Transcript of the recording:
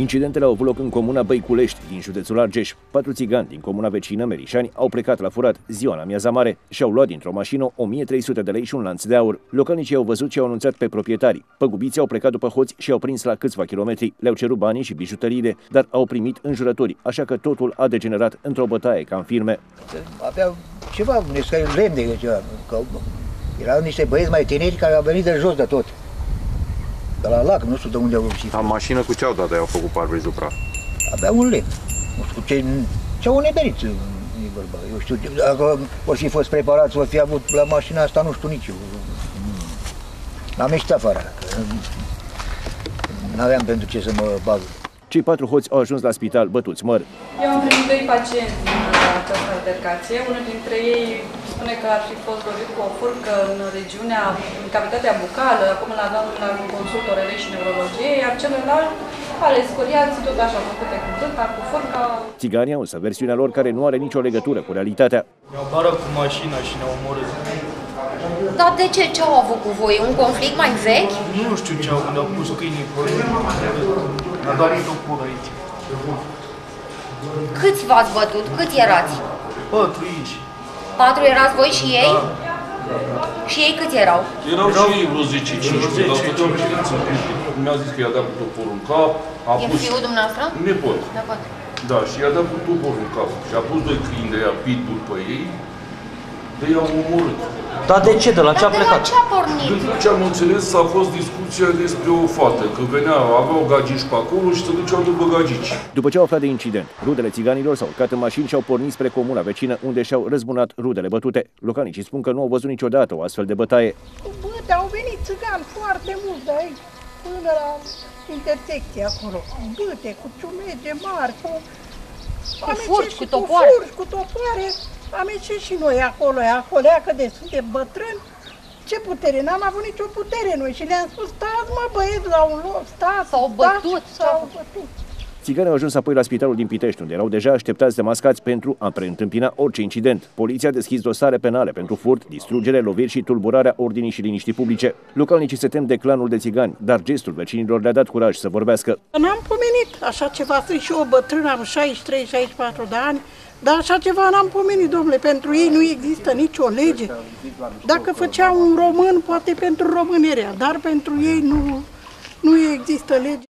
Incidentele au avut loc în comuna Băiculești, din județul Argeș. 4 țigani din comuna vecină, Merișani, au plecat la furat ziua la miaza mare și au luat dintr-o mașină 1300 de lei și un lanț de aur. Localnicii au văzut și au anunțat pe proprietari. Păgubiții au plecat după hoți și au prins la câțiva kilometri. Le-au cerut banii și bijuteriile, dar au primit înjurături, așa că totul a degenerat într-o bătaie ca în filme. Aveau ceva, niște lemn de ceva, că erau niște băieți mai tineri care au venit de jos de tot. De la lac, nu știu de unde au ieșit. La mașină cu ce au dat, au făcut parbrizul praf? Avea un lemn. Nu știu ce au nemerit, e vorba. Eu știu, dacă vor fi fost preparați, vor fi avut la mașina asta, nu știu nici eu. N-am ieșit afară. N-aveam pentru ce să mă bag. Cei 4 hoți au ajuns la spital bătuți măr. Eu am primit 2 pacienți din această altercație. Unul dintre ei spune că ar fi fost lovit cu o furcă în regiunea, în cavitatea bucală, acum la un consult orele și neurologie, iar celălalt are scoriații, tot așa făcute cu tâta, cu furca. Țiganii au însă versiunea lor care nu are nicio legătură cu realitatea. Ne-au barat cu mașina și ne-au omorât. Dar de ce? Ce au avut cu voi? Un conflict mai vechi? Nu știu ce au, când au pus câinii pe ne-a dat topor aici. Câți v-ați bătut? Câți erați? 4 aici. 4 erați voi și ei? Și ei câți erau? Erau și ei vreo 10-15, dar făceau știință. Mi-a zis că i-a dat cu toporul în cap. E fiul dumneavoastră? Nepot. Nepot. Da, și i-a dat cu toporul în cap. Și a pus 2 câini de aia pitbull pe ei. De ei au omorât. Dar de ce? De la ce a plecat? De la ce a pornit? După ce am înțeles, a fost discuția despre o fată, că aveau gagici pe acolo și se duceau după gagici. După ce au aflat de incident, rudele țiganilor s-au urcat în mașini și au pornit spre comuna vecină, unde și-au răzbunat rudele bătute. Localnicii spun că nu au văzut niciodată o astfel de bătaie. Bă, au venit țigani foarte mulți de aici, până la intersecție acolo. Băte, cu ciumege mari, cu furci, cu topoare. Cu topoare. Am ieșit și noi acolo, că de suntem bătrâni. Ce putere? N-am avut nicio putere noi și le-am spus, stați mă băieți la un loc, stați. S-au bătut. Țiganii au ajuns apoi la spitalul din Pitești, unde erau deja așteptați demascați pentru a preîntâmpina orice incident. Poliția a deschis dosare penale pentru furt, distrugere, loviri și tulburarea ordinii și liniștii publice. Localnicii se tem de clanul de țigani, dar gestul vecinilor le-a dat curaj să vorbească. N-am pomenit așa ceva, sunt și eu bătrână, am 63-64 de ani, dar așa ceva n-am pomenit, domnule, pentru ei nu există nicio lege. Dacă făcea un român, poate pentru român era, dar pentru ei nu există lege.